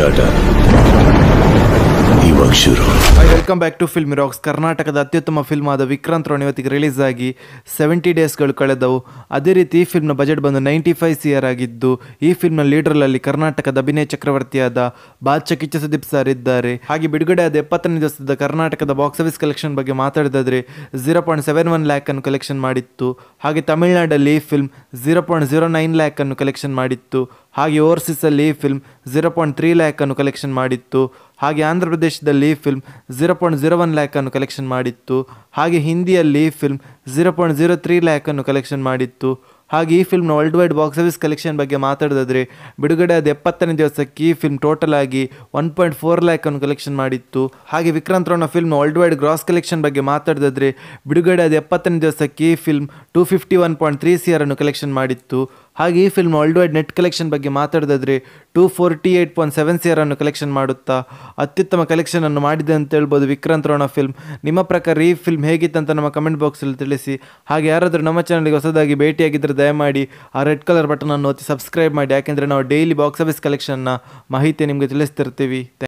ಆಟ ಇವಾಗ ಶುರು. Welcome back to film rocks. ಕರ್ನಾಟಕದ ಅತ್ಯುತ್ತಮ ಫಿಲ್ಮ್ ಆದ ವಿಕ್ರಾಂತ್ ರೋಣ ಇವತ್ತಿಗೆ ರಿಲೀಸ್ ಆಗಿ 70 ಡೇಸ್ಗಳು ಕಳೆದವು. ಅದೇ ರೀತಿ ಈ ಫಿಲ್ಮ್ನ ಬಜೆಟ್ ಬಂದು 95 CR ಆಗಿದ್ದು, ಈ ಫಿಲ್ಮ್ನ ಲೀಡರ್ನಲ್ಲಿ ಕರ್ನಾಟಕದ ಅಭಿನಯ ಚಕ್ರವರ್ತಿಯಾದ ಬಾದ್ಶಾ ಕಿಚ್ಚ ಸುದೀಪ್ ಸರ್ ಇದ್ದಾರೆ. ಹಾಗೆ ಬಿಡುಗಡೆ ಆದ 70ನೇ ದಿವಸದ ಕರ್ನಾಟಕದ ಬಾಕ್ಸ್ ಆಫೀಸ್ ಕಲೆಕ್ಷನ್ ಬಗ್ಗೆ ಮಾತಾಡಿದ್ರೆ 0.71 ಲ್ಯಾಕ್ ಅನ್ನು ಕಲೆಕ್ಷನ್ ಮಾಡಿತ್ತು. ಹಾಗೆ ತಮಿಳುನಾಡಲ್ಲಿ ಈ ಫಿಲ್ಮ್ 0.09 ಲ್ಯಾಕ್ ಅನ್ನು ಕಲೆಕ್ಷನ್ ಮಾಡಿತ್ತು. ಹಾಗೆ ಓವರ್ಸೀಸಲ್ಲಿ ಈ ಫಿಲ್ಮ್ 0.3 ಲ್ಯಾಕ್ ಅನ್ನು ಕಲೆಕ್ಷನ್ ಮಾಡಿತ್ತು. ಹಾಗೆ ಆಂಧ್ರ ಪ್ರದೇಶದಲ್ಲಿ ಈ ಫಿಲ್ಮ್ 0.01 ಲ್ಯಾಕ್ ಅನ್ನು ಕಲೆಕ್ಷನ್ ಮಾಡಿತ್ತು. ಹಾಗೆ ಹಿಂದಿಯಲ್ಲಿ ಈ ಫಿಲ್ಮ್ 0.03 ಲ್ಯಾಕ್ ಅನ್ನು ಕಲೆಕ್ಷನ್ ಮಾಡಿತ್ತು. ಹಾಗೆ ಈ ಫಿಲ್ಮ್ನ world wide box office collection ಬಗ್ಗೆ ಮಾತಾಡಿದ್ರೆ ಬಿಡುಗಡೆ ಆದ 70ನೇ ದಿವಸಕ್ಕೆ ಈ ಫಿಲ್ಮ್ ಟೋಟಲ್ ಆಗಿ 1.4 ಲ್ಯಾಕ್ ಅನ್ನು ಕಲೆಕ್ಷನ್ ಮಾಡಿತ್ತು. ಹಾಗೆ ವಿಕ್ರಾಂತ್ ರೋಣ ಫಿಲ್ಮ್ನ ವರ್ಲ್ಡ್ ವೈಡ್ ಗ್ರಾಸ್ ಕಲೆಕ್ಷನ್ ಬಗ್ಗೆ ಮಾತಾಡಿದ್ರೆ ಬಿಡುಗಡೆ ಆದ 70ನೇ ದಿವಸಕ್ಕೆ ಈ ಫಿಲ್ಮ್ 251.3 CR ಅನ್ನು ಕಲೆಕ್ಷನ್ ಮಾಡಿತ್ತು. ಹಾಗೆ ಈ film world wide net collection ಬಗ್ಗೆ ಮಾತಾಡಿದ್ರೆ 248.7 CR ಅನ್ನು ಕಲೆಕ್ಷನ್ ಮಾಡುತ್ತಾ ಅತ್ಯುತ್ತಮ ಕಲೆಕ್ಷನ್ ಅನ್ನು ಮಾಡಿದೆ ಅಂತ ಹೇಳ್ಬೋದು ವಿಕ್ರಾಂತ್ ರೋಣ ಫಿಲ್ಮ್. ನಿಮ್ಮ ಪ್ರಕಾರ ಈ ಫಿಲ್ಮ್ ಹೇಗಿತ್ತಂತ ನಮ್ಮ ಕಮೆಂಟ್ ಬಾಕ್ಸಲ್ಲಿ ತಿಳಿಸಿ. ಹಾಗೆ ಯಾರಾದರೂ ನಮ್ಮ ಚಾನಲ್ಗೆ ಹೊಸದಾಗಿ ಭೇಟಿಯಾಗಿದ್ದರೆ ದಯಮಾಡಿ ಆ ರೆಡ್ ಕಲರ್ ಬಟನ್ ಅನ್ನು ಒತ್ತಿ ಸಬ್ಸ್ಕ್ರೈಬ್ ಮಾಡಿ, ಯಾಕೆಂದರೆ ನಾವು ಡೈಲಿ ಬಾಕ್ಸ್ ಆಫೀಸ್ ಕಲೆಕ್ಷನ್ನ ಮಾಹಿತಿ ನಿಮಗೆ ತಿಳಿಸ್ತಿರ್ತೀವಿ.